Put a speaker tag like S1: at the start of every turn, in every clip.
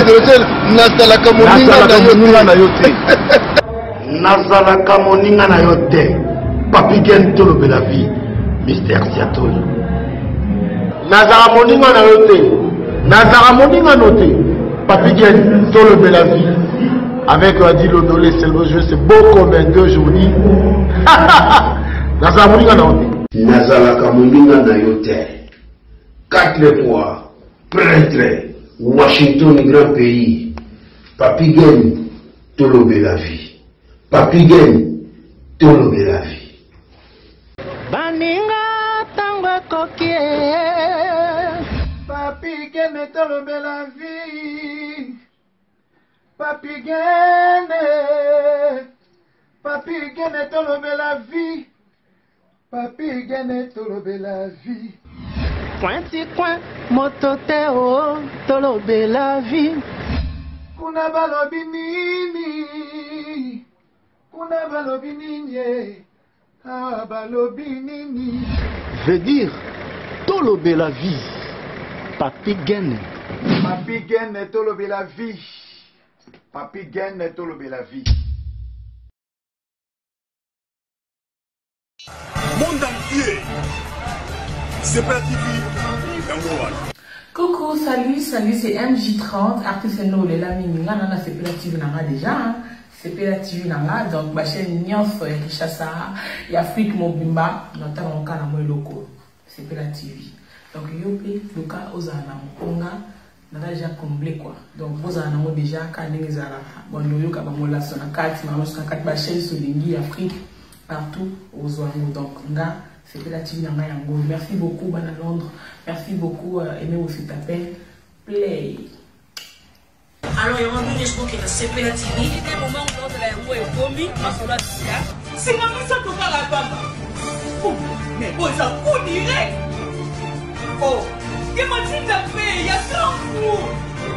S1: adressé nazalaka moninga na yo te.
S2: Nazalaka moninga na yo te. Papi Gen tolobela vie. Mystère Siatoli. Nazara moninga na yo te. Nazara moninga no te. Papi Gen tolobela vie. Avec Adilo Dolé, c'est le jeu, c'est beau comme un 2 jours. Nazara moninga na yo te. Nazalaka moninga na yo te. 4 fois prêtre. Washington, grand pays. Papi Gen tolobela vie. Papi Gen tolobela vie.
S3: Baninga tango kokie.
S4: Papi Gen tolobela vie. Papi Gen. Papi Gen tolobela vie. Papi Gen tolobela vie.
S3: Pointi coin mototeo tolobela vie.
S4: Kuna balobi nini. Kuna balobi nini. Ah, balobi nini.
S5: Veut dire tolobela vie. Papi Gen.
S4: Papi Gen tolobela vie. Papi Gen tolobela vie.
S6: Monde entier. C'est pas TV.
S7: Coucou, salut, c'est MJ30, artiste Nole la Minga, nana c'est pas la TV nanga déjà, hein. C'est pas la TV nanga, donc ma chaîne Nyonso ya Kishasa, ya Afrique Mobimba, notamment kana mo loko, c'est pas la TV. Donc yope, Luka Ozana Mkonga, nana déjà comblé quoi. Donc Ozana mo déjà kaningi zara, bon yoka ba mo la sona 4, ma mo sona 4 ma chaîne Solingi Afrique partout aux Oiseaux. Donc nga c'est que la TV n'a rien. Merci beaucoup, Bana Londres. Merci beaucoup, aimez aussi taper. Play.
S8: Alors, il y a un moment où je crois que c'est la TV. Il y a un moment où la yango est commis. C'est comme ça que va la baba. Mais bon, ça coûte direct. Oh, il m'a dit taper. Il y a 30 jours.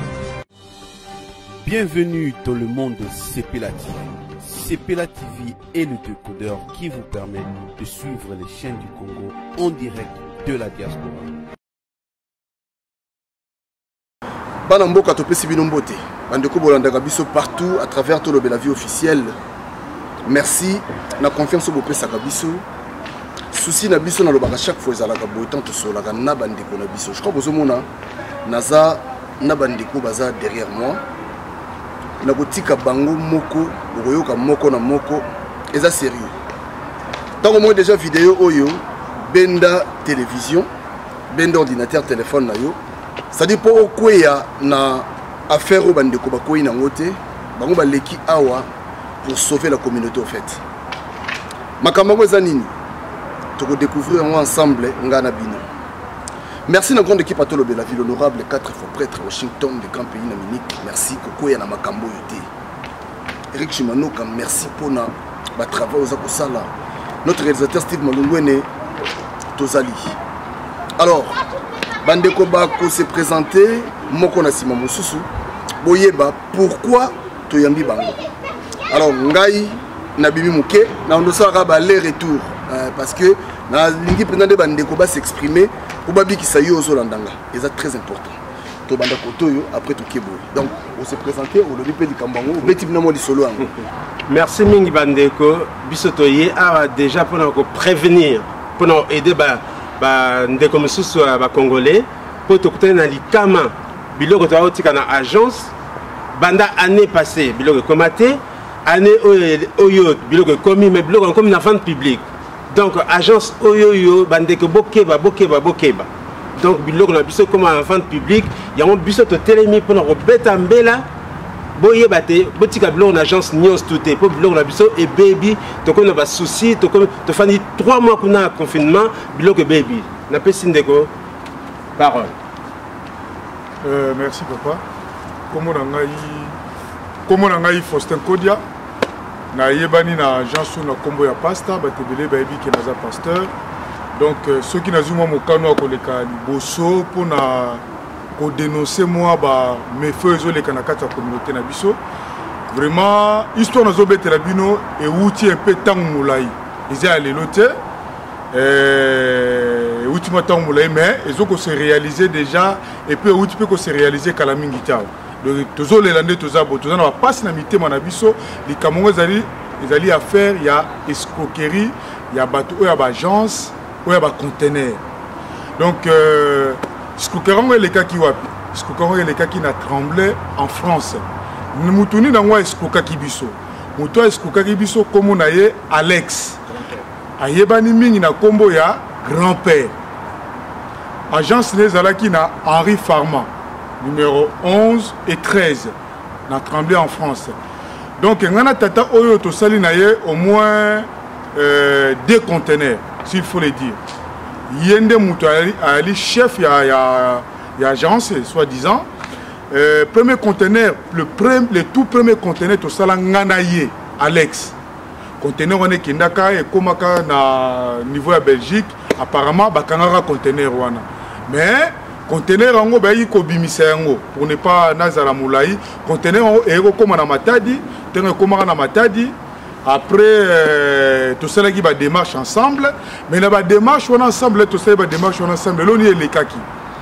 S9: Bienvenue dans le monde de CPLA TV. CPLA TV est le décodeur qui vous permet de suivre les chaînes du Congo en direct de la diaspora.
S10: Banamboka topesi bino mbote. Bandeko bolandaka biso partout à travers Tolobela Vie officielle. Merci na confiance au bopesaka biso. Souci na biso na lobaka chaque fois ezalaka botan to solaka na bandeko na biso. Je crois bozomona naza na bandeko baza derrière moi. Na kotika bango moko bokoyoka moko na moko eza sérieux. Tant moi déjà vidéo oyo benda télévision benda ordinateur téléphone na yo ça dit pour okweya na affaire au bandeko bakoyi na ngote bango baleki awa pour sauver la communauté au fait. Makambo eza nini to découvrir ensemble ngana bino. Merci à grande équipe à Tolobela Vie, l'honorable 4 fois prêtre à Washington, le grand pays d'Amérique. Merci Kokoya na Makambo yote. Eric Chimanoka, merci pour notre travail aux Akosala. Notre réalisateur Steve Malungwene, Tozali. Alors, Bandeko Bako s'est présenté, Moko Nasima Mosusu, Boyeba, pourquoi Toyambi Bango. Alors, Ngai, Nabibi Mouké, na ondosa raba aller-retour, parce que na lingi pendant Bandeko Ba s'exprimer. C'est très important. Donc, on s'est présenté au Lobipé du Kambango, au Bétibnamo du Solo.
S11: Merci Mingi Bandeko. Bisotoye a déjà pour nous prévenir, pour nous aider Ndeko Moussous Congolais, pour nous aider dans l'Ikama, Biloko Taotika dans l'agence, Banda année passée, Biloko Komate, année Oyo, Biloko Komi, mais Biloko comme une vente publique. Donc, agence Oyoyo, Bandeko Bokeba. Donc, biloko na biso comme en vente publique, il y a un biso to télémi pour nous beta mbela. Boyeba te, botika biloko na agence Nyonso touté pour biloko na biso et baby, to comme na souci, to comme to fani 3 mois qu'on a confinement, biloko baby. Na pesi ndeko parole.
S12: Merci papa. Comment on a eu Faustin Kodia? Na yebani na agence na kombo ya pasta batebele bayebi ke naza pasteur. Donc ceux qui n'ont pas mokano a koleka liboso pour na ko dénoncer moi ba mes feux les kanakata communauté na biso. Vraiment histoire na zobete la bino et outi un peu tant moulai. Ils a les loté outi matin moulai mais ils ont se réaliser déjà et puis outi peut se réaliser kala mingi tao. Tozo lelande tozabo tozana ba passe na mitema na biso likamongo ezali affaire ya escroquerie ya bato oya ba agence oya ba conteneur. Donc escroquerie elekaki wapi? Escroquerie elekaki na Tremblay en France. Mutuni nangwa escroquaki biso. Muto escroquaki biso komo na ye Alex. Ayebani mingi na kombo ya grand-père. Agence nezalaki na Henri Farman, numéro 11 et 13, na Tremblay en France. Donc, ngana tata oyo to sali na ye au moins 2 conteneurs, s'il faut le dire. Yende muto ali chef ya agence, soi-disant. Premier conteneur, le tout premier conteneur to sala ngana ye, Alex. Conteneur on est kindaka et komaka na niveau ya Belgique, apparemment bakangara conteneur wana. Mais conteneur ango bayi ko bimisa yango pour ne pas nazala moulayi conteneur ango eko koma na Matadi tenga koma na Matadi après tout cela qui va démarche ensemble mais na ba démarche on ensemble tout ça ba démarche on ensemble loni elekaki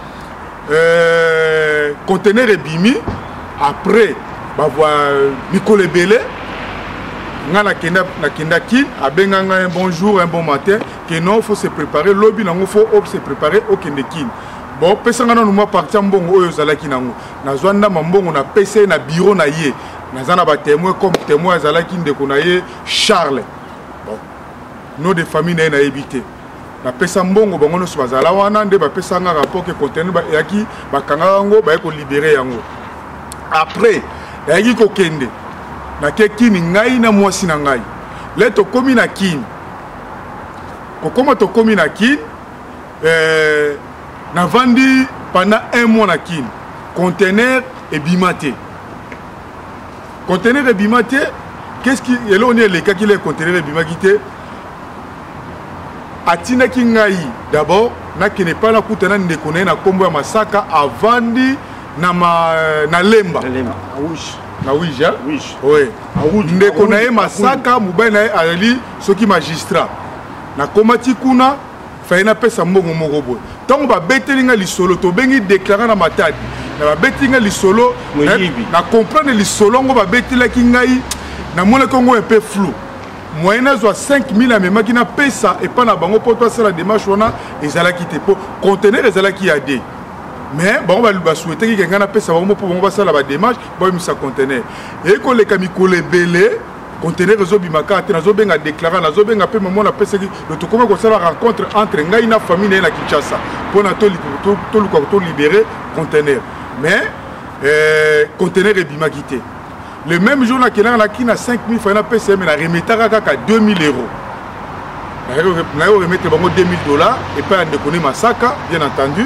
S12: conteneur ebimi après ba voir Nicole Belé ngana kenda kin abenganga un bonjour un bon matin que non faut se préparer lobby nango faut se préparer au kendekin bon pesanga na numa partir mbongo oyo zalaki nango nazwanda mambongo na PC na bureau na ye nazana ba témoin comme témoin zalaki ndeko na ye Charles bon nom de famille na évité na pesa mbongo bango no bazala wana nde ba pesanga rapport que conteneur ba yaki bakanga ngo ba ko libérer yango après yaki ko kende na kekini ngai na mwasi na ngai le to komi na kin kokoma to komi na kin na vandi pendant 1 mois na kin conteneur ebimate conteneur ebimate qu'est-ce qui est là on est les cas qui les conteneur ebimaki atina ki ngai d'abord na kene pas na kutana ndeko na kombo ya masaka avandi na lemba na ouija oui ndeko na ye masaka mobali na ye ali soki magistrat na komati kuna faina pesa mbongo moko boye ntango babetelinga lisolo tobengi déclarant na Matadi na babetelinga lisolo na comprendre lisolo ngo babetelaki ngai na monaki ngo un peu flou moyen azwa 5000 amemaki na pesa epa na bango mpo tosala démarche wana ezalaki te mpo conteneur ezalaki ya de mais bon ba souhaiter que ngana pesa bango mpo bango basala ba démarche boyemisa conteneur ekoleka mikolo ebele conteneur ezobimaka te nazobenga déclarant nazobenga mpe mamo na pesa le tokoma kosala rencontre entre ngai na famille na Kinshasa mpo na toluka tolibérer conteneur mais conteneur ebimaki te le même jour nakendaka naki na 5000 francs na pesa me na remetaka kaka 2000 euros na yo remettre bango $2000 et pas ndeko ne masaka bien entendu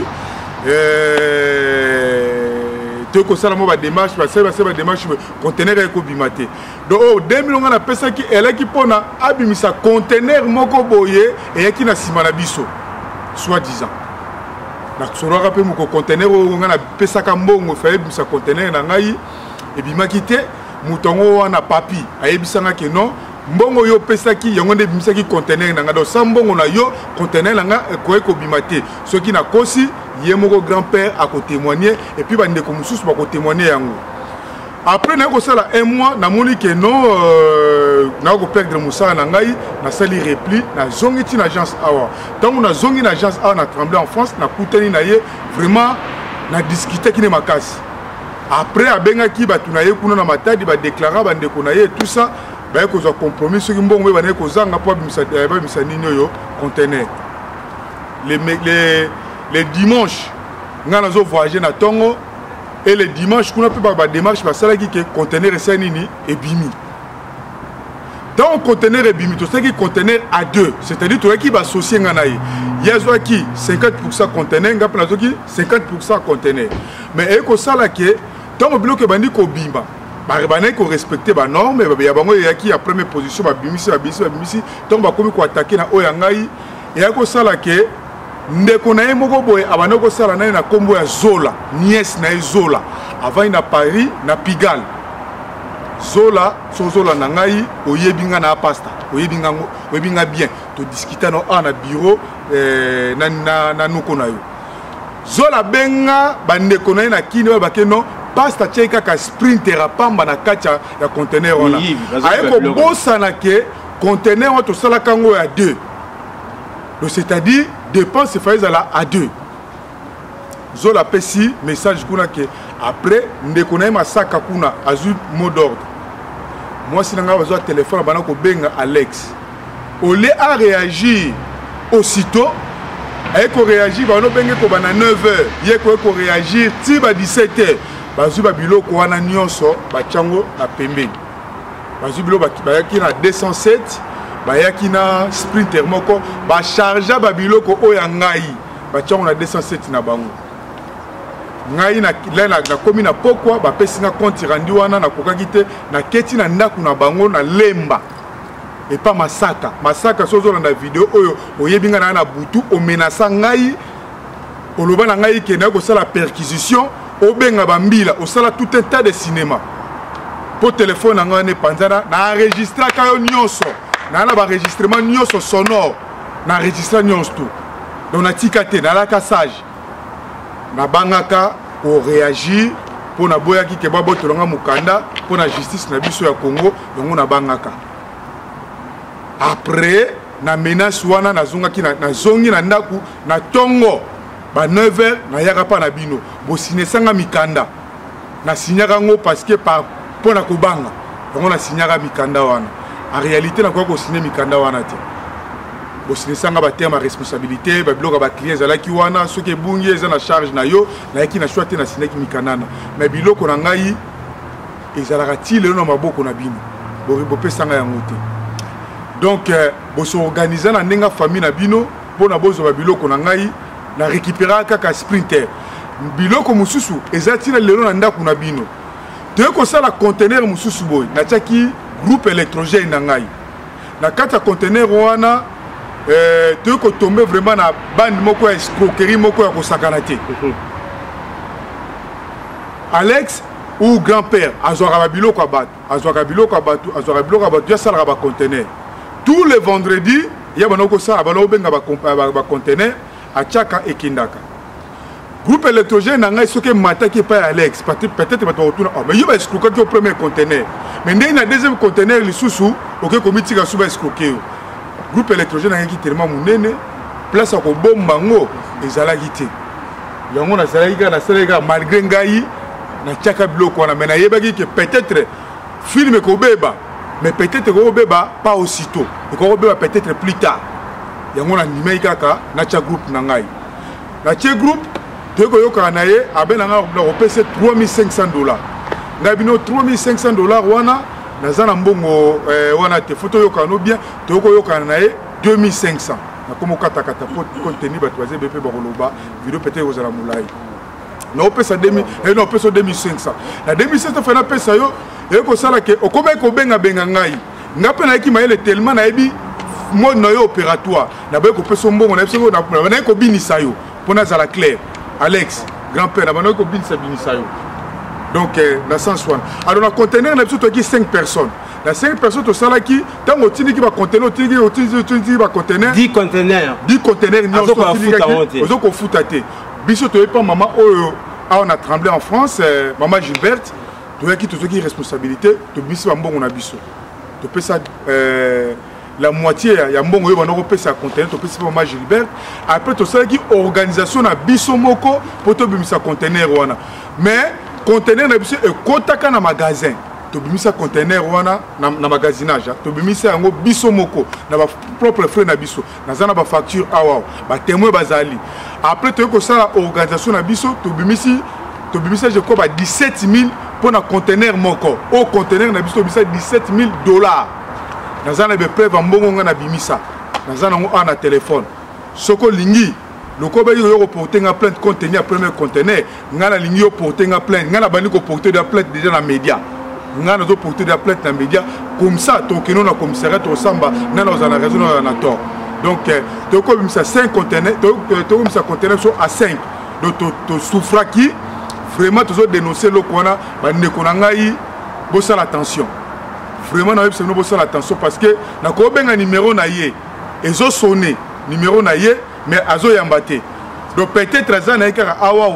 S12: toko sala mo ba démarche ba démarche conteneur eko bimate donc 2000 nga na pesa ki elaki pona abimisa conteneur moko boye eyaki na sima na biso soit disant na solo rapé moko conteneur nga na pesa ka mbongo fa ebimisa conteneur na ngai ebimaki te mutongo wana papi ayebisanga ke non mbongo yo pesaki yango nde bimisaki conteneur na nga do sambongo na yo conteneur na nga ko bimate soki na kosi ye moko grand-père a témoigner et puis bande ko mususu ba ko témoigner yango après na ko sala 1 mois na moni ke non na ko perdre musala na ngai na sali repli na zongi ti na agence awa tango na zongi na agence awa na Tremblay en France na kutani na ye vraiment na discuter kine makasi après abengaki batu na ye kuna na Matadi ba déclarer bande ko na ye tout ça ba ko zo compromis soki mbongo ba na ko zanga po bimisa nini yo conteneur les dimanches nga nazo voyager na Tongo et les dimanches kuna pe ba démarche ba sala ki ke conteneur esa nini ebimi dans conteneur ebimi to saki conteneur à 2 c'est-à-dire to ki ba associer nga na ye yezo ki 50% conteneur nga plazo ki 50% conteneur mais eko sala ke Tongo bloque bandi ko bimba ba ko respecter ba norme ba ya bango ya ki ya première position ba bimisi Tongo ba komi ko attaquer na oya ngai et eko sala ke ndeko na ye moko boye abana ko sala na kombo ya Zola nièce na Zola avant na Paris na Pigalle Zola na ngai oyebinga na pasta oyebinga bien to discuter no na bureau na noko na yo Zola benga bandeko na ye na kini ba bakeno pasta tie kaka sprinter apamba na kati ya conteneur wana aye kobosana ke conteneur wana tosalaka yango ya 2 donc c'est-à-dire dépense efai ezala à 2 zola apesi message kuna ke après ndeko na ye masaka kuna azwi mot d'ordre mwasi na ngai bazwa téléphone bana kobenga Alex ole a réagir aussitôt aye koréagir bano benge ko bana 9h ye ko réagir ti ba 17h bazwi ba biloko wana nyonso bachango na pembeni bazwi biloko bayaki na 207 bayaki na sprinter moko bachargea ba biloko oyo ya ngai bachango na 207 na bango ngai na komi na pokwa bapesi nga compte rendu wana nakokaki te naketi na ndako na bango na lemba epa masaka so ozolanda video oyo oyebi nga na butu omenasa ngai oloba na ngai ke naye kosala perquisition obenga bambila osala tout un tas de cinéma po telefone na ngai wana epanzana naenregistraka yo nyonso naa na baenregistrement nyonso sonore naenregistra nyonso tu donc natika te nalaka sage nabangaka koréagir mpo naboyaki ke babotolanga mokanda mpo na justice na biso ya Congo yango nabangaka après na menace wana nazongi na ndaku na tongo ba 9h nayaka pa na bino bosinesanga mikanda nasinyaka ngo parce que par mpo na kobanga yango nasinyaka mikanda wana en réalité nakoka kosigne mikanda wana te bosinesanga batema responsabilité babiloko baclient ezalaki wana soki ebungi eza na charge na yo nayaki na choix te nasinyaki mikandana mais biloko na ngai ezalaka ti lelo na maboko na bino bopesanga yango te donc bosorganize na ndenge famille na bino mpona bozwa biloko na ngai na récupérer kaka sprinter biloko mosusu eza tina lelo na ndako na bino toye kosala conteneur mosusu boye natiaki groupe électrogène na ngai na kati ya conteneur wana toye kotombe vraiment na bande moko ya escroquerie moko ya kosakana te Alex ou grand-père azwaka biloko ya bato azwaka biloko ya bato yasalaka baconteneur tous les vendredis ya bana kosala bana obenga baconteneur atiaka ekindaka groupe électrogène na ngai soki emataki epai ya Alex peut-être bato bakotuna mais yo baescroquaki au premier conteneur mais ndenge na deuxième conteneur lisusu oke komitika so baescroque yo groupe électrogène nangaki tellement monene place ya kobomba ngo ezalaki te yango nasalaki kaka malgré ngai natiaka biloko wana mais nayebaki ke peut-être film ekobeba mais peut-être ekobeba pas aussitôt ekobeba peut-être plus tard yango nanimei kaka natia groupe na ngai natie groupe toyekoyokaka na ye abe na ngai nakopesa $3500 ngai bino $3500 wana naza na mbongo wana te fo toyokana no bien toyekoyokana na ye 2500 nakomokatakata po contenu bato baze bepe bakoloba video peut-être ekozala molai naopesa 2500 na 2500 fa napesa yo ekosala ke okomaki kobengabenga ngai nga mpe nayeki mayele tellement nayebi mode na yo opératoire nabayeki kopesa mbongo nayebi kobinisa yo mpo nazala clair Alex grand-père nabanaki kobinisa yo donc na sens wana alors na conteneur na biso toyaki 5 personnes na 5 personnes tosalaki ntango otindiki baconteneur otindiki baconteneur 10 conteneur nyonso ozokofuta te biso toyebi mpa mama oyo awa na tremblé en France mama Gilberte toyaki tozoki responsabilité tobimisi bambongo na biso topesa la moitié ya mbongo oyo bana kopesa conteneur topesi mpa mama Gilberte après tosalaki organisation na biso moko mpo tobimisa conteneur wana mais conteneur na biso ekotaka na magasin tobimisa conteneur wana na magasinage tobimisa yango biso moko na ba propre frais na biso naza na ba facture awa ba témoin bazali après toye kosala organisation na biso tobimisa je crois ba 17000 pour na conteneur moko au conteneur na biso tobimisa $17000 naza na be preuve mbongo nga na bimisa naza nango ana téléphone soko lingi loko ba yo reporter nga plainte contenu à premier conteneur nga na lingi yo porter nga plainte nga na bani ko porter de plainte déjà na média nga na zo porter de plainte na média comme ça tokeno na commissariat to samba na na na raison na tort donc toko bimisa 5 conteneurs to bimisa conteneur so à 5 donc to souffra qui vraiment to dénoncer le kona ba ndeko na ngai bosa l'attention vraiment na yebisa no bosa l'attention parce que na ko benga numéro na ye ezo sonner numéro na ye mais azo yambate donc peut-être ça na kaka awawa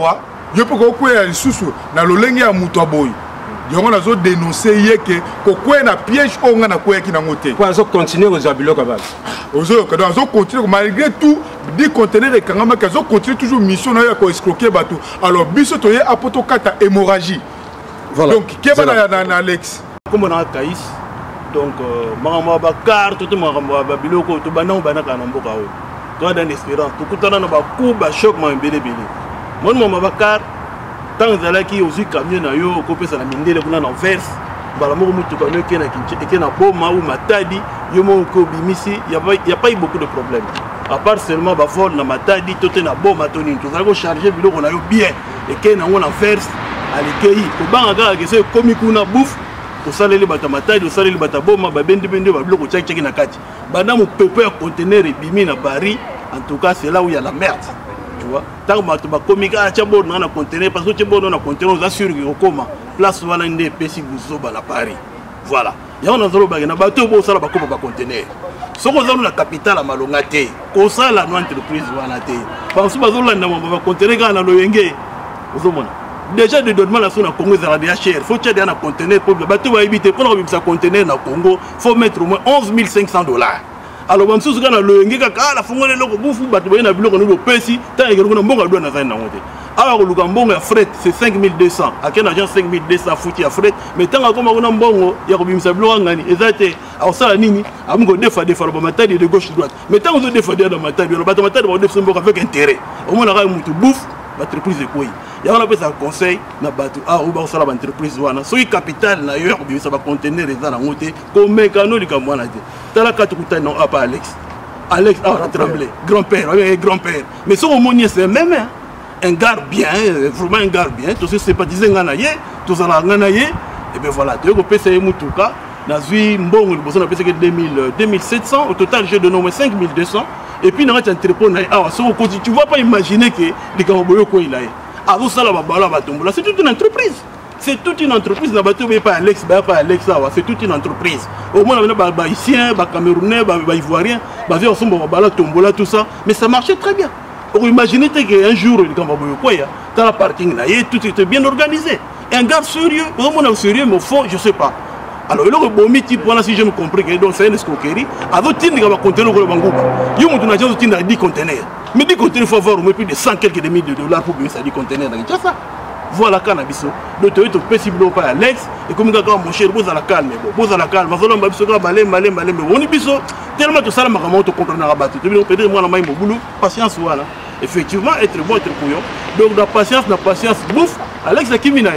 S12: yo peux kokwea lisusu na lolenge ya muto boy yango nazo dénoncer yeke kokwea na piège onga na kwea ki nango te
S11: kwa zo continuer aux biloko ba
S12: ozo continuer malgré tout di conteneur et kangama kazo continuer toujours mission na ya ko escroquer bateau alors biso toye apoto kata hémorragie voilà donc keba na Alex
S13: comme on a Kaïs donc makambo ba carte tout makambo ba biloko to bana bana kana mboka o to dans espérance to kutana na ba coup ba choc ma mbele bele mon mama ba carte tant zalaki aussi camion na yo ko pesa na mindele kuna na verse bala moko mutu ka no kena ki na boma ou matadi yo mo ko bimisi y a pas eu beaucoup de problèmes à part seulement ba vol na matadi to te na boma to ni to zalako charger biloko na yo bien et kena ngona verse alekei ko banga ka ke se komi kuna bouffe to saleli bata matadi to saleli bata boma ba bende ba biloko tchaki na kati bana mo pepe ya conteneur bimi na Paris en tout cas c'est là où il y a la merde tu vois tant que tu vas communiquer tu bon na conteneur parce que tu bon na conteneur on assure que comment place wana ndé pesi buzoba na Paris voilà ya on azolo ba na bateau bo sala ba kopa ba conteneur soko zalo na capitale malonga te ko sala no entreprise wana te parce que bazolo na ba conteneur kana loyenge ozomona déjà de donnement la zone Congo za la cher faut tu un conteneur pour bateau va éviter pour ça conteneur na Congo faut mettre au moins $11,500 alors bon sous kana loyenge ka la fongole loko bufu bateau ba na biloko no pesi ta ngelo na mbongo do na za na ngote alors le gambongo ya fret c'est 5200 à quel agent 5200 fouti ya fret mais tant que comme on mbongo ya ko bimisa biloko ngani ezate alors ça nini amungo defa ba matadi de gauche droite mais tant que defa de matadi ba matadi ba defa mbongo avec intérêt au moins la mutu bouffe entreprise quoi il y a un peu ça conseil na batu ou ba sala ba entreprise wana so capital na yo ko bimisa ba conteneur eza na ngote ko mekano likamo na te tala ka tukuta non apa Alex a tremblé grand-père mais son homonier c'est même un gars bien vraiment un gars bien tous ces sympathisants nganaye tous ala nganaye et ben voilà tu ko pesa mutuka na zui mbongo liboso na pesa que 2700 au total j'ai donné au moins 5200 et puis dans un entrepôt na tu vas pas imaginer que les Camerounais ko il a avant ça la babala batombola c'est toute une entreprise na bateau pas Alex c'est toute une entreprise au moins on a ba haïtien ba camerounais ba ivoirien ba vie ensemble ba tombola tout ça mais ça marchait très bien. Pour imaginer qu'un jour il dans la parking là tout était bien organisé un gars sérieux vraiment sérieux mais au fond je sais pas alors il a bon type voilà si je me comprends que donc c'est une escroquerie avec tin va conteneur ko banguba yo mutu na jazo tin 10 conteneurs mais 10 conteneurs faut avoir au moins plus de 100 quelques de milliers de dollars pour bien ça 10 conteneurs là ça voilà cannabis donc tu es possible pas Alex et comme gars mon cher boza la calme mazolo mbabiso ka balé mais on biso tellement tout ça la maman te comprendre rabattu tu peut-être moi na mai boulou patience voilà effectivement être bon être couillon donc la patience bouffe Alex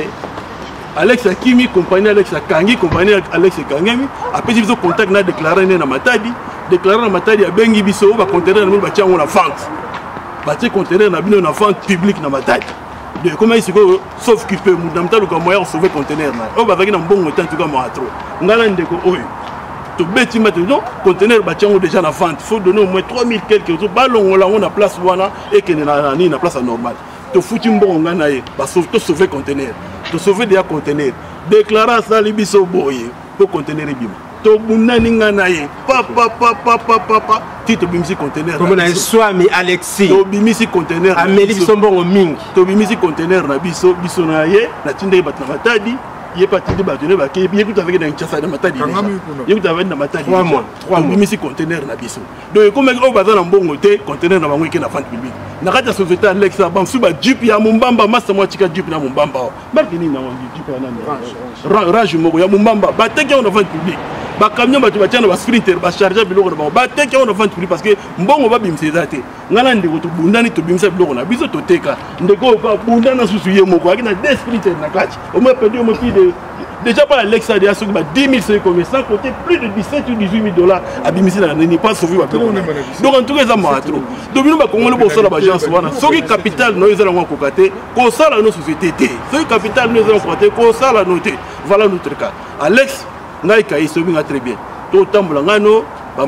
S13: Akimi compagnie Alex Akangi compagnie Alex Kangemi après ils ont contact na déclarer na matadi a bengi biso ba conteneur na ba tiango na vente ba ti conteneur na bino na vente publique na matadi de comment il se sauf qu'il peut mudamta le moyen sauver conteneur na o ba vaki na mbongo tant tout comme trop ngala ndeko oyo to beti maintenant conteneur ba tiango déjà na vente faut donner au moins 3000 quelques autres ballon la on a place wana et que na place normale to fouti mbongo ngana ye ba sauver conteneur to sauver des conteneurs déclarer ça libiso boye pour conteneur bima to bunani ngana ye papa tito bimisi conteneur
S11: comme na swami Alexis
S13: to bimisi conteneur
S11: ameli biso mbongo mingi
S13: to bimisi conteneur na biso na ye na tinde batna matadi ye patidi batone ba ke bien tout avec dans chassa de matadi ye tout avec na matadi
S11: 3 mois
S13: bimisi conteneur na biso donc comme o baza na mbongo te conteneur na bango ke na vente publique na kata société Alex ba suba jeep ya mumbamba masa mwa chika jeep na mumbamba marque ni na jeep ya nani rage moko ya mumbamba ba te ke on vente publique ba camion ba tu ba tiana ba sprinter ba charger biloko na ba te ke on vente publique parce que mbongo ba bimisa zate ngala ndeko to bundani to bimisa biloko na biso to teka ndeko ba bundana susu ye moko akina des sprinter na kati au moins perdu au moins déjà pas Alexa de Asouk, 10 000 c'est comme ça, côté plus de 17 ou 18 000 $, à Bimisi, n'est pas sauvé. Donc en tout cas, ça m'a trop. Donc nous avons le boss de l'agence, ce qui est capital, nous allons cocater, qu'on sort à nos sociétés. Ce qui est capital, nous allons cocater, qu'on sort à noter. Voilà notre cas. Alex, Naïka, il se vient très bien. Tout le temps, nous avons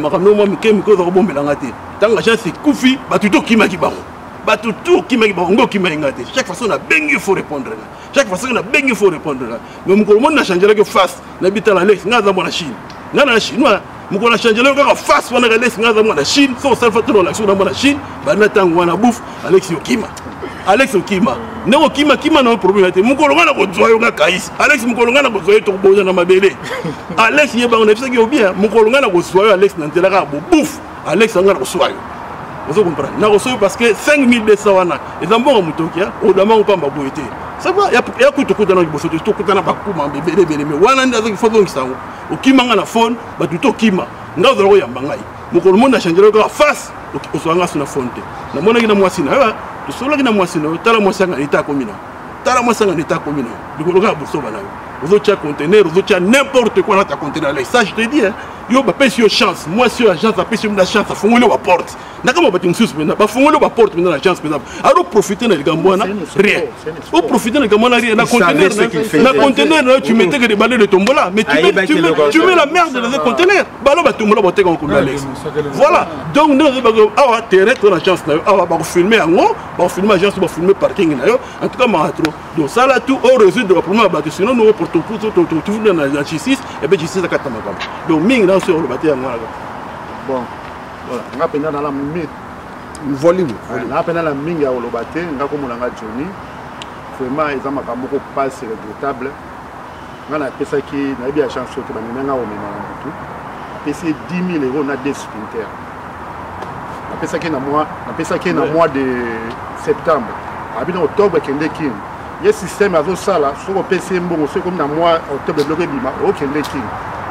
S13: tant que l'agence est Koufi, tout qui m'a dit tout qui m'a dit chaque façon, on a bien il faut répondre. Chaque fois que il faut répondre. Mais mon monde n'a changé que face. N'habite à l'Alex, n'a pas la Chine. N'a la Chine. Mon a changé que face. On a Chine. Sans ça, fait l'action dans la Chine. Banatang, on a bouffe. Alex Yokima. Alex okima ndeko kima na problème te mukolonga na kozwayo nga kaisi Alex mukolonga na kozwayo to boza na mabele Alex yeba na fisa ki bien mukolonga na kozwayo Alex na ntela ka bouf Alex anga na kozwayo vous comprenez na kozwayo parce que 5200 wana ezambonga mutokia odama opamba boyete ça va ya kutokuta na boso to kuta na bakuma bebele mais wana ndazo kifoto ngisango okima nga na phone batuto kima ndazo ro yamba ngai mukolo monde a changé ka face oswanga suna fonte na mona kina mwasi na to solo kina mwasi na tala mwasi nga eta komina tala mwasi nga eta komina dikolo ka boso bana ozo cha conteneur ozo cha n'importe quoi dans ta conteneur là ça je te dis hein yo ba pesi yo chance moi si agence a pesi une chance a fongole wa porte na kama ba tinsus mena ba fongole wa porte mena agence mena alors profiter na gambona rien au profiter na gambona rien na conteneur là tu mettais que des balais de tombola mais tu mets la merde dans un conteneur balo ba tombola ba te comme Alex voilà donc nous awa terrain to la chance na awa ba filmer ngo ba filmer agence ba filmer parking na yo en tout cas maratro donc ça là tout au résoudre le problème ba sinon nous pour tout na G6 et ben G6 akata makamba donc ming sur le bâtiment.
S14: Bon, voilà. On a peine dans la mythe.
S10: Volume.
S14: On a peine dans la minga au bâtiment. On a comme on a Johnny. Vraiment, ils ont beaucoup passé regrettable. On a fait ça qui n'a bien chance que on a au même tout. Payé 10 000 € on a des sprinters. On a fait ça qui est dans mois de septembre. Après en octobre kende king. Il y a système à ça là. Sur le PC bon, c'est comme dans mois octobre bloqué bima. OK kende king.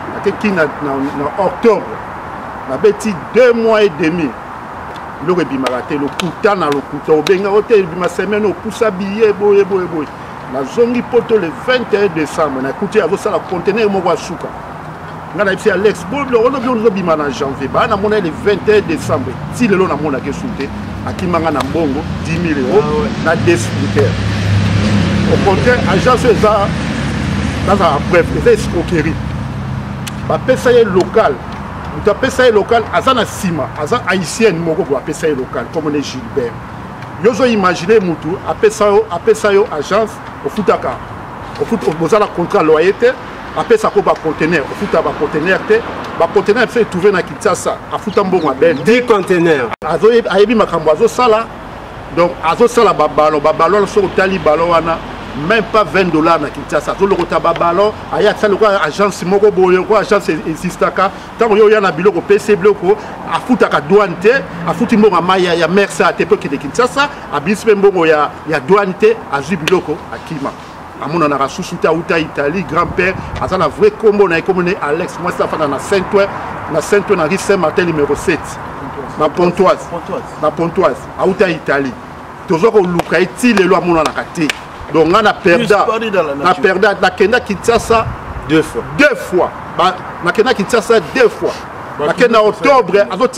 S14: En octobre, on a bâti 2 mois et demi. Le rebimaraté, le couta na le couta, au benga hôtel, bima semaine au poussa billet, boy. La zone poto le 21 décembre, on a coûté à ça la conteneur mon souka. On a dit Alex, bon, le on a bima en janvier, bah on a le 21 décembre. Si le long a mon a que souté, à qui manga na bongo 10 000 €, na des sprinters. Au contraire, agence ça, dans un bref, c'est escroquerie. Pessaye local, tu as pessaye local, azana sima, azan haïtien moko ko pessaye local comme on est Gilbert. Yozo imaginer mutu apessayo agence au futaka. Au foot bozala contrat loyauté, apessa ko ba conteneur, au futa ba conteneur te, ba conteneur fait trouver na Kinshasa, a futa mbongo ben
S11: 10 conteneurs.
S14: Azo ayebi makambo azo sala. Donc azo sala ba ballon so tali ballon wana même pas 20 $ na Kinshasa. Tout le côté ballon, aya ça le quoi agence moko boyo quoi agence insistaka. Tant yo ya na biloko PC bloko a futaka douane te, a futi mbongo maya ya Mersa te pe de Kinshasa, a bispe mbongo ya douane te a zu biloko a Kima. Amona na rasusuta uta Italie grand-père, asa na vrai combo na commoné Alex moi ça fa na Saint-Ouen na rue Saint-Martin numéro 7. Na Pontoise. Na Pontoise, a uta Italie. Toujours au luka eti le lo amona na kate. Donc on a perdu la Kenda Kinshasa 2 fois. 2 fois. La Kenda Kinshasa 2 fois. La Kenda octobre,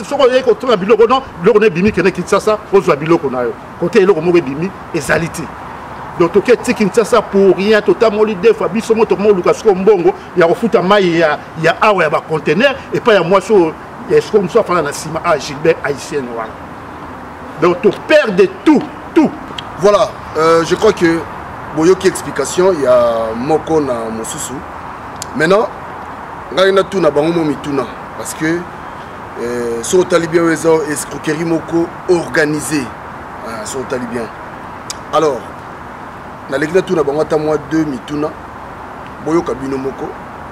S14: on biloko non, biloko ne bimi Kenda Kinshasa, ozwa biloko na yo. Côté eloko mo bimi ezalité. Donc to ke Kinshasa pour rien totalement 2 fois biso moto mo luka sko mbongo ya kofuta mai ya awa ya ba conteneur et pas ya moi so ya sko mso fana na sima a Gilbert haïtien wana. Donc to perdre tout.
S10: Voilà, je crois que Boyoki explication, il y a Moko na Mosusu. Maintenant, il y a tout na bango mituna parce que sur Talibien escroquerie Moko organisé sur Talibien. Alors, na lekina tout na bango ta mois 2 mituna. Boyoka bino Moko.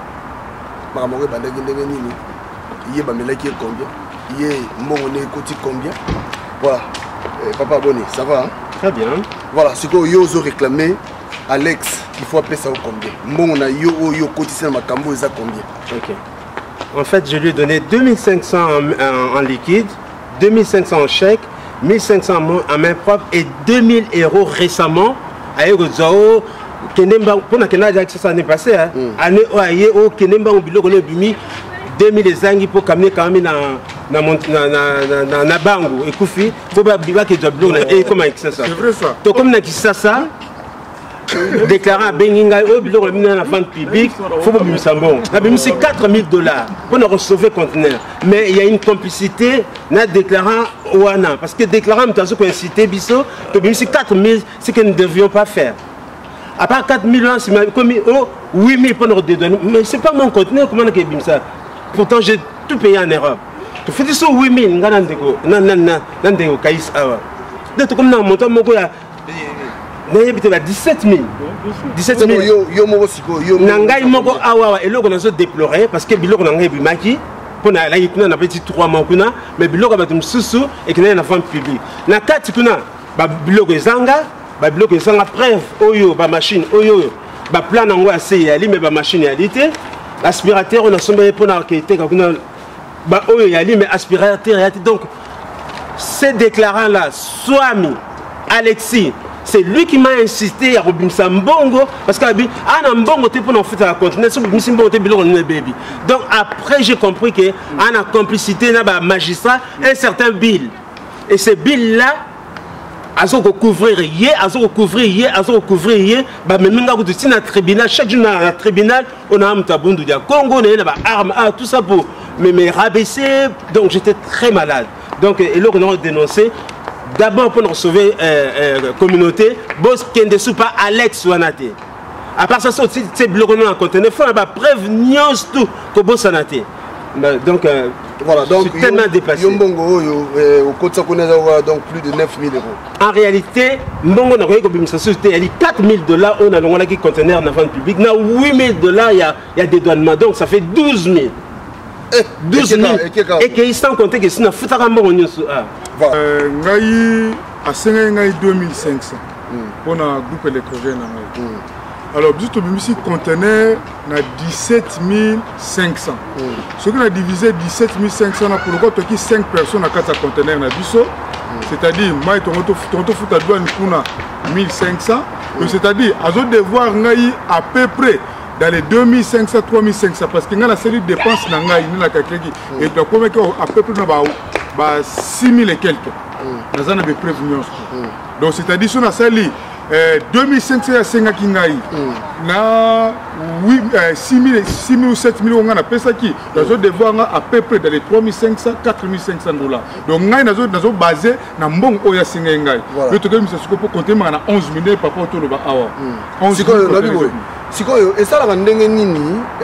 S10: Makamore bandaki ndenge nini? Iye bamelaki combien? Iye mbongo ne koti combien? Voilà. Papa Bonnet, ça va hein?
S11: Très bien.
S10: Voilà, ce que yo réclamé Alex, il faut appeler ça au combien? Mon yo quotidien makambo ça combien?
S11: OK. En fait, je lui ai donné 2500 en liquide, 2500 en chèque, 1500 en main propre et 2000 € récemment à Eurozao. Pour ça n'est passé hein. Année au Kenemba au biloko le bimi 2000 zangi pour camier quand même na bango ekufi faut pas biba que jablo et comment ça
S14: c'est vrai ça
S11: to comme na kisasa déclarant benginga au biloko na vente publique faut pas bimisa bon na bimisi 4000 $ pour nous sauver conteneur mais il y a une complicité na déclarant wana parce que déclarant mtazo ko inciter biso to bimisi 4000 ce que nous ne devions pas faire. À part 4000 ans, c'est comme 8000 pour nous redonner. Mais c'est pas mon conteneur, comment on a ça? Pourtant, j'ai tout payé en Europe. Tu fais ça 8000, non, kaïs awa. Donc, comme dans mon temps, nayebite ba 17 000 na ngai moko awa eloko nazo déplorer parce que biloko na ngai bimaki pona la yikuna na petit 3 mois kuna mais biloko batum susu et kina na vente publique na kati kuna ba biloko ezanga preuve oyo ba machine oyo ba plan nango assez yali mais ba machine yali te aspirateur on a sombé pona kete kuna ba oyo yali mais aspirateur yati donc ces déclarants là Swami Alexis, c'est lui qui m'a insisté à Robinson Mbongo parce que Anna Mbongo était pour nous faire la conteneur sur Mbongo baby. Donc après j'ai compris que en a complicité na magistrat un certain Bill et ce Bill là à ce couvrir bah même quand tu es tribunal chaque jour dans le tribunal on a un tabundu de Congo on a armes tout ça pour me rabaisser donc j'étais très malade donc et là on a dénoncé. D'abord pour nous sauver la communauté, boss qui ne sont pas Alex Wanate. À part ça, c'est bloqué dans le conteneur. Il faut prévenir tout que boss Wanate. Donc voilà, donc je suis tellement dépassé.
S10: Yombongo au côté ça connaît donc plus de 9 000 €.
S11: En réalité, Mbongo n'a pas eu comme société, il y a 4 000 $, on a le qui conteneur dans la vente publique. Dans 8 000 $, il y a des douanements, donc ça fait 12 000. 12 000 et qu'ils sont comptés que c'est un foutaramba on y
S12: ngai asenga ngai 2500 pour na groupe électrogène ngai alors biso bimisi conteneur na 17 500 ce qu'on a divisé 17 500 na pour quoi qui 5 personnes na kata conteneur na biso c'est-à-dire mai tonto futa douane kuna 1500 donc c'est-à-dire azo devoir ngai à peu près dans les 2500 3500 parce que la série de dépenses na ngai ni la kakeki et donc comme à peu près na ba 6000 et quelques na des préventions donc c'est-à-dire sur la sali 2500 ya senga ki ngai na 6000 ou 7000 on a pesa ki nazo devoir à peu près dans les 3500 4500 $. Donc ngai nazo basé na mbong oya senga ngai le to comme ça pour compter na 11 000 par rapport au ba awa 11 000
S10: sikoyo esalaka ndenge nini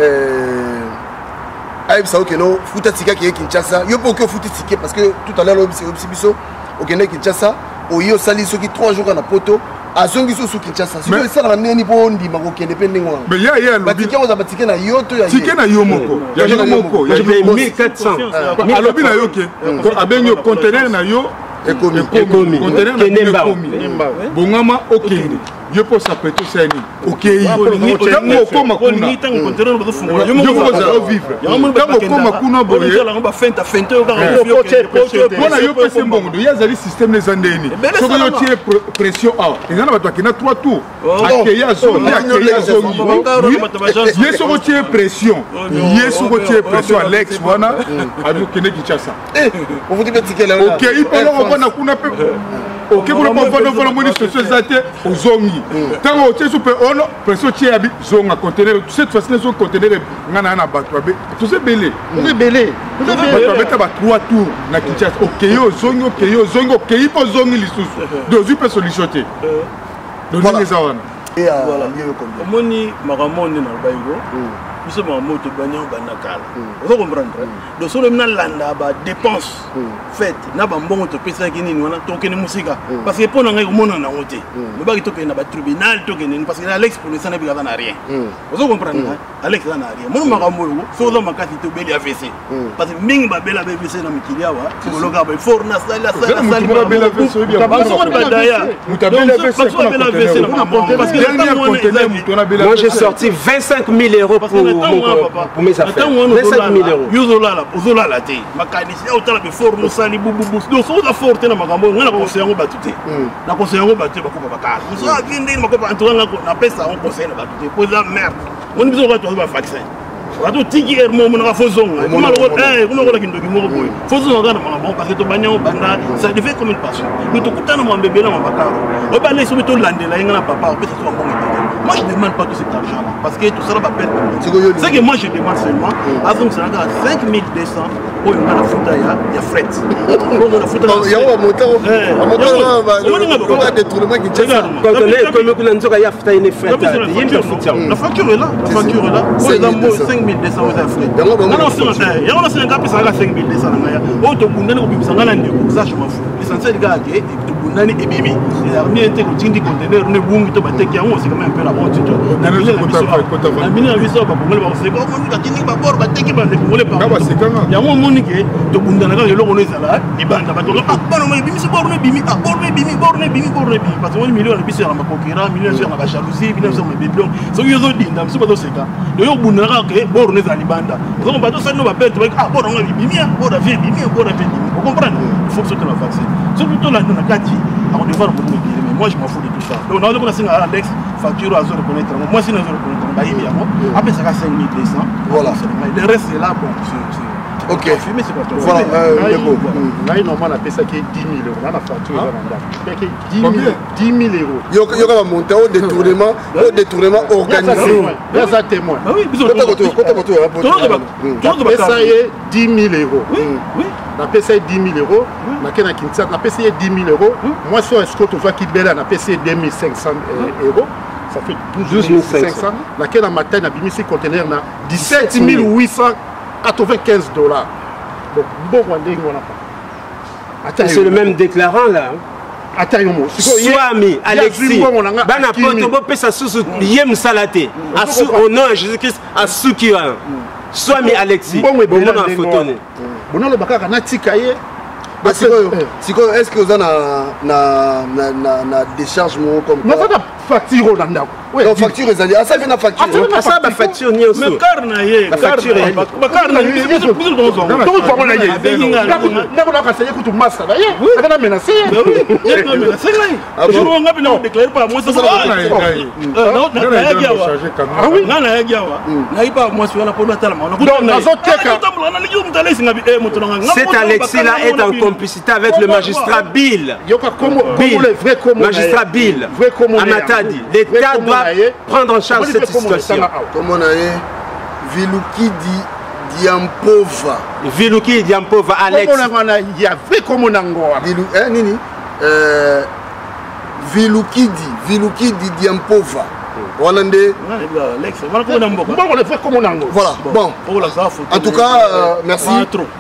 S10: ayebisa okeno futa tika ki Kinshasa yo po ke futa tika parce que tout à l'heure biso okende Kinshasa oyo sali soki 3 jours na poto azongi so su Kinshasa sikoyo esalaka ndenge po ndima ko kende pende ngwa
S12: mais ya
S10: batike oza batike na yo to ya
S12: tike na yo moko ya yo moko ya
S11: 1400
S12: alobi na yo ke abengi conteneur na yo
S10: ekomi
S12: conteneur na yo bongama okende yo po sa peto seni okay tango koma kuna yo ko vivre tango koma kuna boye
S13: ba fenta
S12: bona yo pese mbongo do yazali système les andeni soko yo tie pression a ezana bato akina 3 tours akeya zone akeya zone yeso ko tie pression Alex wana adu kene Kinshasa
S10: on vous dit petit là
S12: OK il peut le bona kuna pe OK pour le confondre pour le moni société aux zongi tango tie super ono pression tie abi zonga conteneur cette façon de conteneur ngana na bato abe tout c'est belé bato abeta ba 3 tours na Kinshasa OK yo zongi OK il faut zongi lisusu dozu pe solution te donc les awana
S10: et
S13: voilà moni makamoni na bayigo biso moto banyo banakala vous comprendre donc sur le landa ba dépense fait na ba mbongo to pesa ki nini wana to kene musika parce que pour nanga komona na ngote no ba ki to kene ba tribunal to kene parce que Alex pour l'instant na na rien vous comprendre Alex na rien mon makamolo so za makati to beli AVC parce que mingi ba bela AVC na mikilia wa koloka ba for na sala
S12: ba bela AVC bien
S13: parce que
S11: moi j'ai sorti 25 000 € pour mes affaires 25 000 €.
S13: Uzola la te makanisi otala be for no sali bubu do so da forte na makambo ngana ko conseiller ngo batute na conseiller ngo batute ba ko bakala so akinde ma ko ba antola na pesa on conseiller na batute pour la merde on biso ko to ba vaccin wato tiki mo na fozonga kuma lo kuma ko la kindo ki mo boy fozonga na makambo parce que to banya banda ça devait comme une passion nous to kutana mo mbebe na mabakaro o ba les so to landela ngana papa pesa so mo moi je ne demande pas tout cet argent là parce que tout ça va perdre c'est que moi je demande seulement à donc ça à 5200 pour une la futa ya fret pour la futa
S10: ya moto on a détournement qui tient
S11: comme kuna nzoka ya futa ine fret
S13: la facture est là 5200 za fret non c'est ya on a 5200 5200 na ya o to bundana ko bimisa ngana ndiko ça je m'en fous l'essentiel gars que ebundani ebimi l'armée était continue conteneur ne bungi to bateki yango c'est quand même un peu la honte tout na mini na biso ba kongole ba seko moni katini ba bor bateki ba kongole pa ba sekanga yango moni ke to bundana ka eloko no ezala ibanda ba to bana mo ebimi so bor ne bimi bor ne bimi parce que million na biso ya makokera million sur la jalousie million sur le biblon so yo zo dinda biso ba to seka yo bundana ka ke bor ne ezali banda so ba to sa no ba bête ba bor ngo bimi bor da vie bimi bor da vie vous comprenez il faut que tu la vaccine surtout là dans la carte on devrait reconnaître mais moi je m'en fous de tout ça donc on a dit qu'on a Alex facture à 0 reconnaître moi si nous reconnaître bah il y a moi après ça 5200 voilà le reste c'est là bon
S10: ok
S13: filmer c'est quoi
S10: voilà
S14: là normalement on appelle ça qui est 10 000 euros là la facture là 10 000 euros
S10: yo va monter au détournement organisé
S14: là ça témoin
S13: ah oui
S10: besoin
S14: de ça est 10 000 euros oui na payé 10 000 euros na kena Kinshasa na payé 10 000 euros moi sur escorte toi qui bela na payé 2500 euros ça fait 12 500 na kena matin na bimisi conteneur na 17 895 dollars donc bon wandingo on a
S11: pas c'est le même déclarant là Swami Alexis bana poto bo pesa susu yem salate asu au nom de Jésus-Christ asukiwa Swami Alexis bon na photo ne
S14: bon le bakaka na tikaye
S10: siko est-ce que vous na décharge mo comme
S14: non ça facture na ndako
S10: non facture ezali asa vient na facture
S11: asa ba facture ni aussi
S13: mais carna ye
S11: facture
S13: ba carna ye biso
S14: donc pour na ye ndako na kaseye kutu master na ye ça va menacer
S13: oui non menacer là je vous ngapi na déclarer pas moi ça na na yagiawa na ipa moi sur la pona tala ma
S14: donc nazoteka
S11: cet Alexis là est en complicité avec le magistrat Bill. Magistrat Bill. Amatadi. L'État doit prendre en charge cette situation.
S10: Comment on a Vilukidi Diampova.
S11: Vilukidi Diampova, Alex.
S14: Il y a vrai comme on a
S10: Nini Vilukidi Diampova. Voilà. Bon. En tout cas, merci.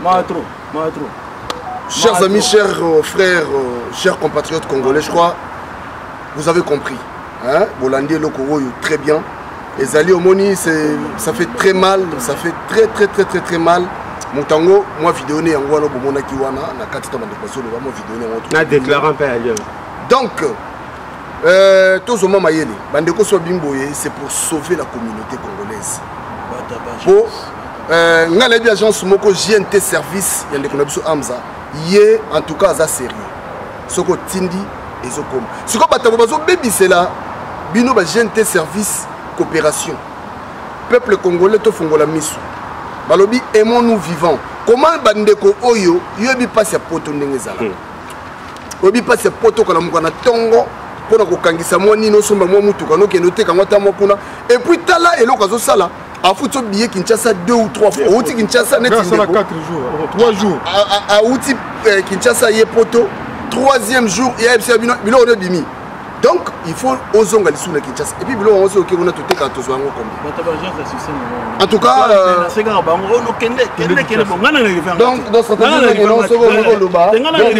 S10: Chers amis, chers frères, chers compatriotes congolais, je crois, vous avez compris. Hein? Bolandi Lokoro, très bien. Et Zali Omoni, ça fait très mal, ça fait très mal. Mon tango, moi vidéo né en Wano Bomona Kiwana, na katita mandekwaso le moi vidéo né
S11: na déclarant pas allié.
S10: Donc Tozoma Mayele, bandeko so bimboye, c'est pour sauver la communauté congolaise. Pour ngalebi agence moko JNT service yande konabiso Amza, yé en tout cas ça sérieux. Soko tindi ezokom. Siko batabo bazo bebisela bino ba JNT service coopération. Peuple congolais to fongola misu. Balobi aimons-nous vivants. Comment bandeko oyo yobi passe ya poto ndengezala. Yobi passe ya poto kana mukana tongo pona kokangisa mwa nino somba mwa mutuka no kendo te kangwa ta mokuna et puis tala eloko zo sala afuto billet Kinshasa 2 ou 3 fois. Outi Kinshasa net
S12: 4 jours, 3 jours.
S10: A outi Kinshasa yé poto 3e jour il y a bilo on bimi. Donc il faut ozonga lisou na Kinshasa et puis bilo on se OK on a tout quand to zwango combien. En tout cas donc dans cette année on se voit au Loba.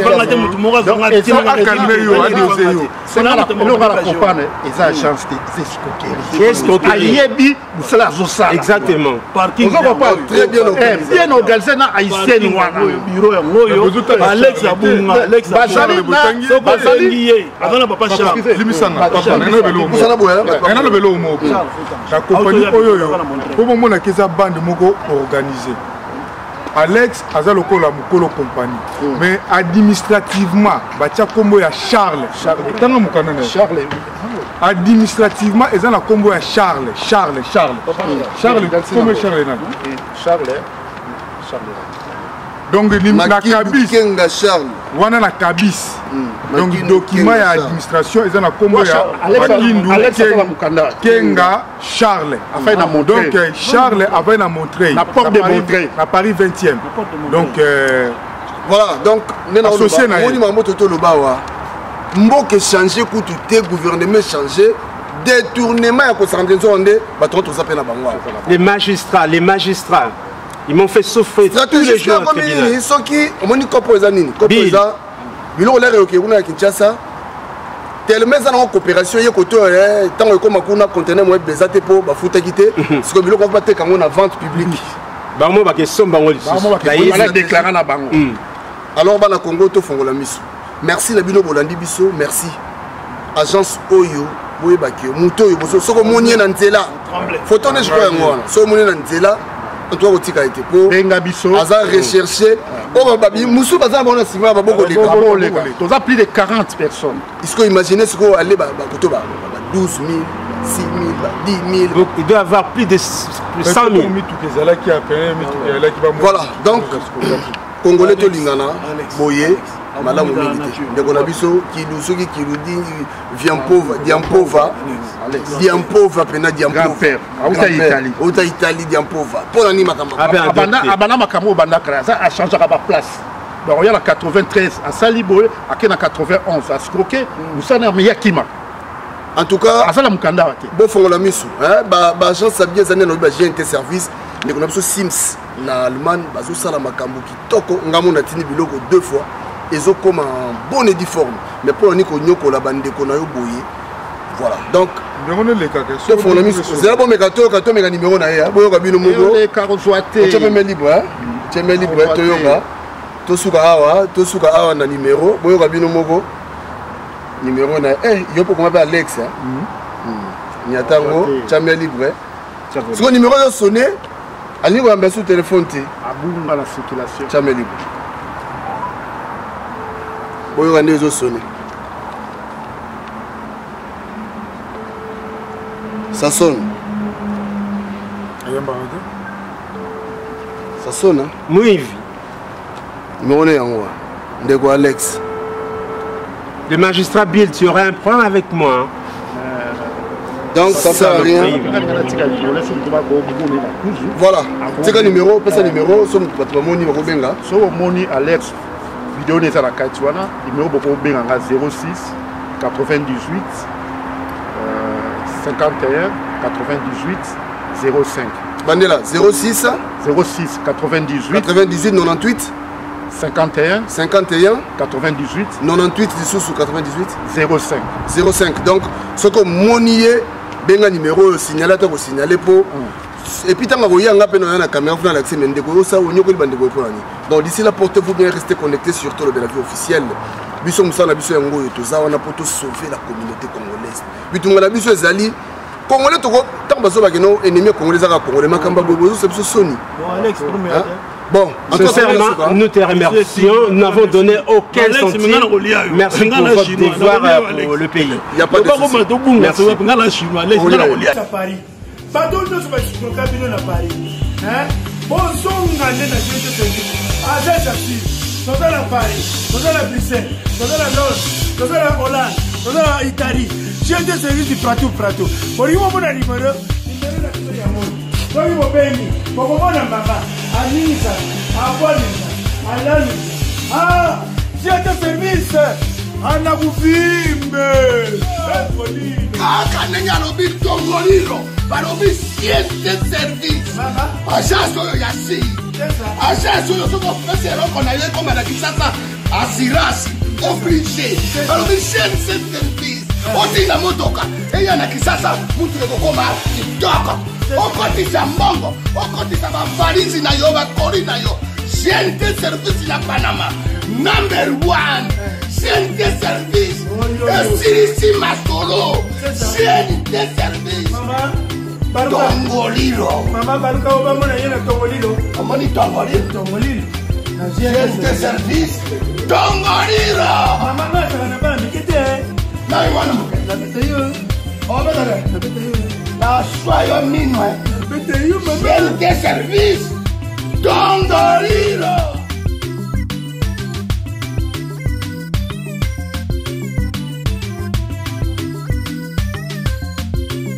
S11: Exactement.
S10: Très bien
S14: organisé na haïtien wana
S13: bureau ya ngoyo Alex Abunga Alex Bazali avant papa Charles
S12: limisanga papa na belo mo la compagnie oyo pour moment na keza bande moko organisé Alex aza lokola mukolo compagnie mais administrativement batia kombo ya Charles tanga mukana na
S14: Charles
S12: administrativement eza na kombo ya Charles comme Charles na donc la cabis
S10: Charles
S12: wana na cabis donc document ya administration eza na kombo ya Kenga Charles donc Charles avait na Montreuil
S14: na porte de Montreuil
S12: na Paris 20e donc
S10: voilà donc nena associé na oni mambo toto lobawa mboke changer kutu te gouvernement changer détournement ya ko sandenzo onde bato to sapena bangwa
S11: les magistrats ils m'ont fait souffrir tous les jours au tribunal.
S10: Soki omoni kopo eza nini kopo eza biloko lere yoke kuna ya Kinshasa tellement ça na coopération ye koto tant que comme kuna conteneur mo beza te po ba futa kité parce que biloko ba te kango na vente publique
S11: ba mo ba ke somba ngoli
S10: ba déclarer na bango alors bana Congo to fongola miso merci na bino bolandi biso merci agence Oyo boye bakio muto oyo boso soko moni na nzela photo ne je crois ngona so moni na nzela toi aussi a été pour
S14: benga biso
S10: aza recherché oh babi musu baza bona sima ba boko
S14: les tu as plus de 40 personnes
S10: est-ce que imaginez ce qu'on aller ba koto ba 12 000 6 000 10 000
S11: donc il doit avoir plus de 100 000
S10: voilà donc Congolais to lingana boye malamu milité ndeko na biso kilusoki kiludi Diampova pena Diampova auta Italie Diampova pour ni makamba
S14: abana makambo banda kra ça a changé ba place donc il y a la 93 à Saliboé à 91 à Skroke nous ça na yakima
S10: en tout cas
S14: asala mukanda wate
S10: bo fongola misu ba agence sabie zané no ba GNT service ndeko na biso Sims na Allemagne bazo sala makambo kitoko ngamo na tini biloko 2 fois ils ont comme un bon édiforme mais pour nous qu'on a bandé qu'on a eu boyé voilà donc c'est pour le ministre c'est bon mais quand mais numéro na ya boyo kabino mogo
S14: les caroswaté
S10: tu peux me libre tu me libre toyonga tosuka awa na numéro boyo kabino mogo numéro na yo pour comment Alex nyatango tu me libre ce numéro de sonné ali ko amba sous téléphone ti
S14: abunga la circulation
S10: tu me libre boyo kande zo sonné ça sonne ça sonne
S11: Mouivi
S10: numéro ne yango ndeko Alex
S11: le magistrat Bill tu aurais un problème avec moi
S10: donc ça sert à rien voilà c'est quel numéro pesa numéro so pas moni ko benga
S14: so moni Alex vidéo des à la Katiwana numéro boko benga 06 98 51 98 05
S10: Bandela 06
S14: 98
S10: 98 98 51
S14: 98
S10: 98 sous 98
S14: 05
S10: donc ce que monier benga numéro signalateur signaler pour et puis tant que yanga pe na caméra vous l'accès mais ndeko ça onyo ko bandeko pour ani donc d'ici là portez-vous bien rester connecté sur Tolo de la vie officielle biso musala biso yango to za wana pour sauver la communauté congolaise bitunga la biso ezali congolais to tant bazo ba keno ennemi congolais za congolais makamba bobo c'est biso soni
S13: bon Alex premier
S11: bon, sincèrement, nous te remercions. Nous n'avons donné aucun centime. Merci pour votre devoir pour le pays.
S10: Il n'y a pas de souci.
S11: Merci.
S15: Pardon, nous sommes au cabinet à Paris. Bonjour, nous allons à Paris. Nous allons à Paris, nous allons à Bruxelles, nous allons à Londres, nous allons à Hollande, nous allons à Italie. J'ai des services du prato. Pour lui, on a numéro. Kwa hiyo beni, kwa kuona mama, Anisa, Abonisa, Alani. J'ai service. Ana kuvimbe.
S2: Kaka nenya lobi tongolilo. Balobi siente service. Agence oyo ya si. Agence oyo soko pese roko na yeko na kisasa. Assurance obligé. Balobi siente service. Oti na motoka. Eya na kisasa mutu ekokoma kitoko. Okotisa mbongo, okotisa bavalizi na yo, bakori na yo. Siente service na Panama. Number 1. Siente service. Esirisi masolo. Siente service. Tongolilo.
S15: Mama baruka obama na yena Tongolilo.
S2: Amani Tongolilo.
S15: Tongolilo.
S2: Siente service. Tongolilo.
S15: Mama ngata na bana mikete.
S2: Na iwana mukete.
S15: Na bete yo.
S2: Obedere.
S15: Na bete yo.
S2: La soyo minwe.
S15: Na bete yo mama.
S2: Siente service. Tongolilo.